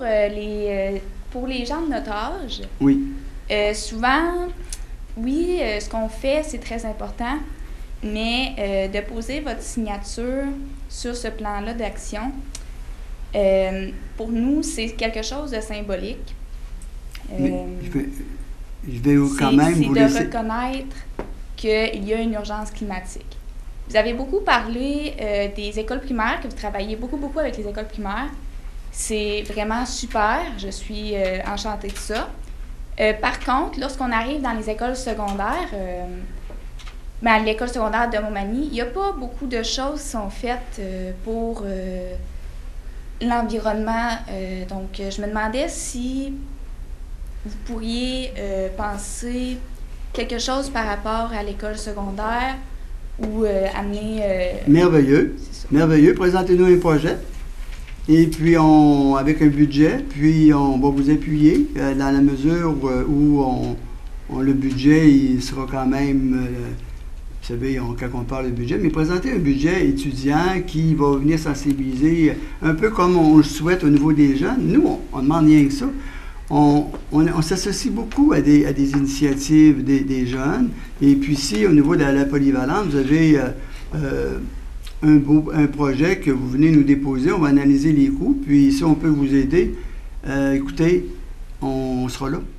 pour les gens de notre âge, Oui. souvent, oui, ce qu'on fait, c'est très important, mais de poser votre signature sur ce plan-là d'action, pour nous, c'est quelque chose de symbolique. Mais je vais quand même vous C'est laisser... de reconnaître qu'il y a une urgence climatique. Vous avez beaucoup parlé des écoles primaires, que vous travaillez beaucoup avec les écoles primaires. C'est vraiment super, je suis enchantée de ça. Par contre, lorsqu'on arrive dans les écoles secondaires, à l'école secondaire de Montmagny, il n'y a pas beaucoup de choses qui sont faites pour l'environnement. Donc, je me demandais si vous pourriez penser quelque chose par rapport à l'école secondaire ou amener... Merveilleux. Merveilleux. Présentez-nous un projet. Et puis, avec un budget, puis on va vous appuyer dans la mesure où le budget, il sera quand même... vous savez, quand on parle de budget, mais présenter un budget étudiant qui va venir sensibiliser, un peu comme on le souhaite au niveau des jeunes. Nous, on ne demande rien que ça. On s'associe beaucoup à des initiatives des jeunes. Et puis ici, au niveau de la polyvalente, vous avez un projet que vous venez nous déposer. On va analyser les coûts. Puis si on peut vous aider, écoutez, on sera là.